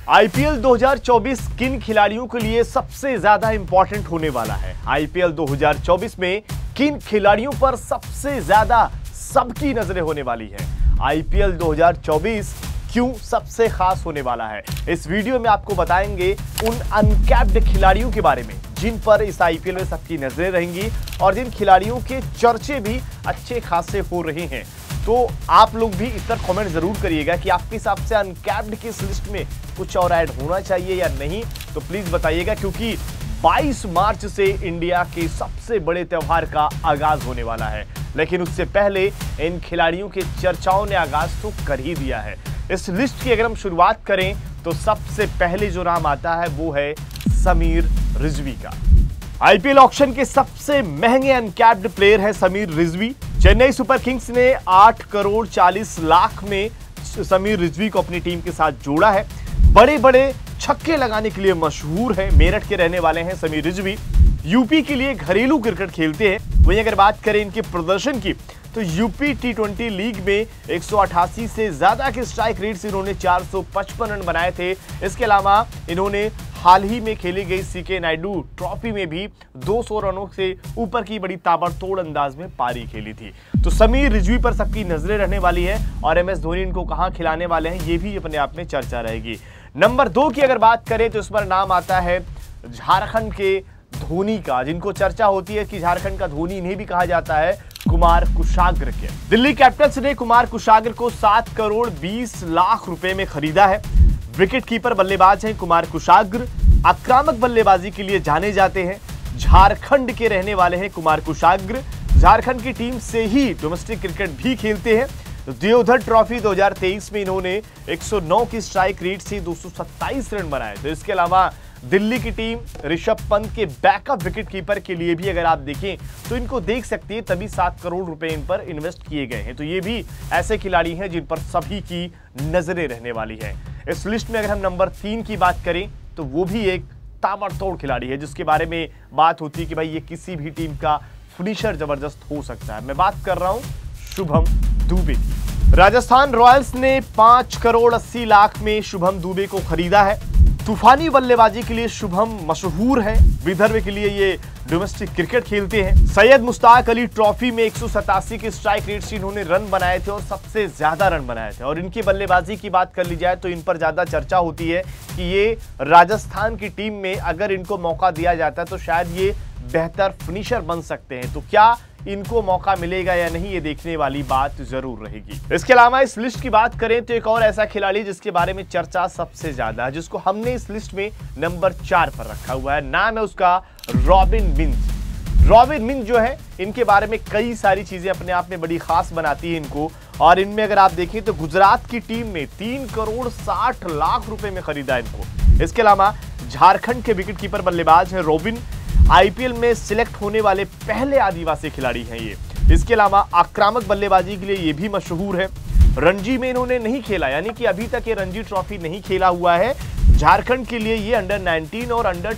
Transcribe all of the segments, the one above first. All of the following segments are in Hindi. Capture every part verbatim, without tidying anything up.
आईपीएल दो हज़ार चौबीस किन खिलाड़ियों के लिए सबसे ज्यादा इंपॉर्टेंट होने वाला है? आईपीएल दो हज़ार चौबीस में किन खिलाड़ियों पर सबसे ज्यादा सबकी नजरें होने वाली है? आईपीएल दो हज़ार चौबीस क्यों सबसे खास होने वाला है? इस वीडियो में आपको बताएंगे उन अनकैप्ड खिलाड़ियों के बारे में जिन पर इस आईपीएल में सबकी नजरें रहेंगी और जिन खिलाड़ियों के चर्चे भी अच्छे खासे हो रहे हैं। तो आप लोग भी इस पर कमेंट जरूर करिएगा कि आपके हिसाब से अनकैप्ड की इस लिस्ट में कुछ और ऐड होना चाहिए या नहीं, तो प्लीज बताइएगा, क्योंकि बाईस मार्च से इंडिया के सबसे बड़े त्योहार का आगाज होने वाला है। लेकिन उससे पहले इन खिलाड़ियों के चर्चाओं ने आगाज तो कर ही दिया है। इस लिस्ट की अगर हम शुरुआत करें तो सबसे पहले जो नाम आता है वो है समीर रिजवी का। आईपीएल ऑक्शन के सबसे महंगे अनकैप्ड प्लेयर है समीर रिजवी। चेन्नई सुपर किंग्स ने आठ करोड़ चालीस लाख में समीर रिजवी को अपनी टीम के साथ जोड़ा है। बड़े बड़े छक्के लगाने के लिए मशहूर है। मेरठ के रहने वाले हैं समीर रिजवी। यूपी के लिए घरेलू क्रिकेट खेलते हैं। वहीं अगर बात करें इनके प्रदर्शन की तो यूपी टी ट्वेंटी लीग में एक सौ अठासी से ज्यादा के स्ट्राइक रेट से इन्होंने चार सौ पचपन रन बनाए थे। इसके अलावा इन्होंने हाल ही में खेली गई सीके नायडू ट्रॉफी में भी दो सौ रनों से ऊपर की बड़ी ताबड़तोड़ अंदाज में पारी खेली थी। तो समीर रिजवी पर सबकी नजरें रहने वाली है और एम एस धोनी इनको कहां खिलाने वाले हैं ये भी अपने आप में चर्चा रहेगी। नंबर दो की अगर बात करें तो इस पर नाम आता है झारखंड के धोनी का, जिनको चर्चा होती है कि झारखंड का धोनी इन्हें भी कहा जाता है, कुमार कुशाग्र के। दिल्ली कैपिटल्स ने कुमार कुशाग्र को सात करोड़ बीस लाख रुपए में खरीदा है। विकेट कीपर बल्लेबाज हैं कुमार कुशाग्र। आक्रामक बल्लेबाजी के लिए जाने जाते हैं। झारखंड के रहने वाले हैं कुमार कुशाग्र। झारखंड की टीम से ही डोमेस्टिक क्रिकेट भी खेलते हैं। देवधर ट्रॉफी दो हज़ार तेईस में इन्होंने एक सौ नौ की स्ट्राइक रेट से दो सौ सत्ताईस रन बनाए। तो इसके अलावा दिल्ली की टीम ऋषभ पंत के बैकअप विकेट कीपर के लिए भी अगर आप देखें तो इनको देख सकते हैं, तभी सात करोड़ रुपए इन पर इन्वेस्ट किए गए हैं। तो ये भी ऐसे खिलाड़ी हैं जिन पर सभी की नजरें रहने वाली है। इस लिस्ट में अगर हम नंबर तीन की बात करें तो वो भी एक ताबड़तोड़ खिलाड़ी है जिसके बारे में बात होती है कि भाई ये किसी भी टीम का फिनिशर जबरदस्त हो सकता है। मैं बात कर रहा हूं शुभम दुबे की। राजस्थान रॉयल्स ने पांच करोड़ अस्सी लाख में शुभम दुबे को खरीदा है। तूफानी बल्लेबाजी के लिए शुभम मशहूर है। विदर्भ के लिए ये डोमेस्टिक क्रिकेट खेलते हैं। सैयद मुश्ताक अली ट्रॉफी में एक सौ सतासी के स्ट्राइक रेट से इन्होंने रन बनाए थे और सबसे ज्यादा रन बनाए थे। और इनकी बल्लेबाजी की बात कर ली जाए तो इन पर ज्यादा चर्चा होती है कि ये राजस्थान की टीम में अगर इनको मौका दिया जाता है तो शायद ये बेहतर फिनिशर बन सकते हैं। तो क्या इनको मौका मिलेगा या नहीं, ये देखने वाली बात जरूर रहेगी। इसके अलावा इस लिस्ट की बात करें तो एक और ऐसा खिलाड़ी जिसके बारे में चर्चा सबसे ज्यादा है, जिसको हमने इस लिस्ट में नंबर चार पर रखा हुआ है, नाम है उसका रॉबिन मिंज। रॉबिन मिंज जो है, इनके बारे में कई सारी चीजें अपने आप में बड़ी खास बनाती है इनको। और इनमें अगर आप देखें तो गुजरात की टीम ने तीन करोड़ साठ लाख रुपए में खरीदा इनको। इसके अलावा झारखंड के विकेट कीपर बल्लेबाज है रॉबिन। आईपीएल में सिलेक्ट होने वाले पहले आदिवासी खिलाड़ी हैं ये। इसके अलावा आक्रामक बल्लेबाजी के लिए ये भी मशहूर है। रणजी में इन्होंने नहीं खेला, यानी कि अभी तक ये रणजी ट्रॉफी नहीं खेला हुआ है। झारखंड के लिए ये अंडर नाइनटीन और अंडर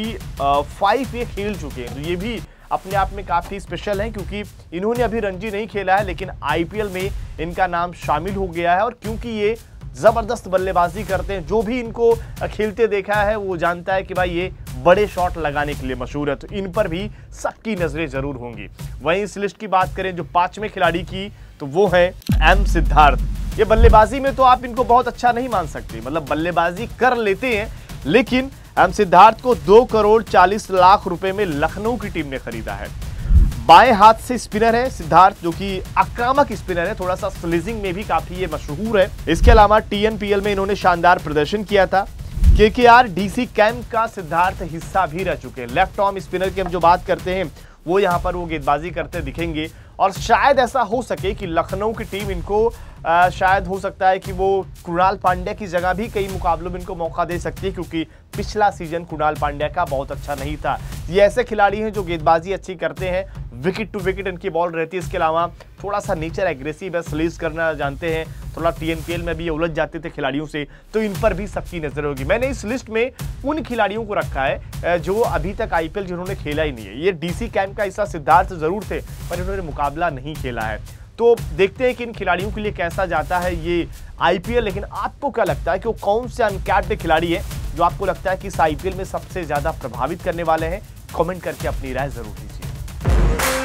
पच्चीस ये खेल चुके हैं। तो ये भी अपने आप में काफी स्पेशल है क्योंकि इन्होंने अभी रणजी नहीं खेला है, लेकिन आईपीएल में इनका नाम शामिल हो गया है। और क्योंकि ये जबरदस्त बल्लेबाजी करते हैं, जो भी इनको खेलते देखा है वो जानता है कि भाई ये बड़े शॉट लगाने के लिए मशहूर है। तो इन पर भी सबकी नजरें जरूर होंगी। वहीं इस लिस्ट की बात करें जो पांचवें खिलाड़ी की तो वो है एम सिद्धार्थ। ये बल्लेबाजी में तो आप इनको बहुत अच्छा नहीं मान सकते, मतलब बल्लेबाजी कर लेते हैं, लेकिन एम सिद्धार्थ को दो करोड़ चालीस लाख रुपए में लखनऊ की टीम ने खरीदा है। बाएं हाथ से स्पिनर है सिद्धार्थ, जो कि आक्रामक स्पिनर है, थोड़ा सा स्लिजिंग में भी काफी ये मशहूर है। इसके अलावा टीएनपीएल में इन्होंने शानदार प्रदर्शन किया था। केकेआर डीसी कैंप का सिद्धार्थ हिस्सा भी रह चुके हैं। लेफ्ट आर्म स्पिनर की हम जो बात करते हैं वो यहाँ पर वो गेंदबाजी करते दिखेंगे और शायद ऐसा हो सके कि लखनऊ की टीम इनको आ, शायद हो सकता है कि वो कुणाल पांड्या की जगह भी कई मुकाबलों में इनको मौका दे सकती है, क्योंकि पिछला सीजन कुणाल पांड्या का बहुत अच्छा नहीं था। ये ऐसे खिलाड़ी हैं जो गेंदबाजी अच्छी करते हैं, विकेट टू विकेट इनकी बॉल रहती है। इसके अलावा थोड़ा सा नेचर एग्रेसिव है, स्लीज करना जानते हैं, थोड़ा टीएनपीएल में भी ये उलझ जाते थे खिलाड़ियों से, तो इन पर भी सबकी नजर होगी। मैंने इस लिस्ट में उन खिलाड़ियों को रखा है जो अभी तक आईपीएल जिन्होंने खेला ही नहीं है। ये डीसी कैंप का हिस्सा सिद्धार्थ जरूर थे पर इन्होंने मुकाबला नहीं खेला है। तो देखते हैं कि इन खिलाड़ियों के लिए कैसा जाता है ये आईपीएल। लेकिन आपको क्या लगता है कि वो कौन से अनकैप्ड खिलाड़ी है जो आपको लगता है कि इस आईपीएल में सबसे ज्यादा प्रभावित करने वाले हैं? कमेंट करके अपनी राय जरूर दीजिए।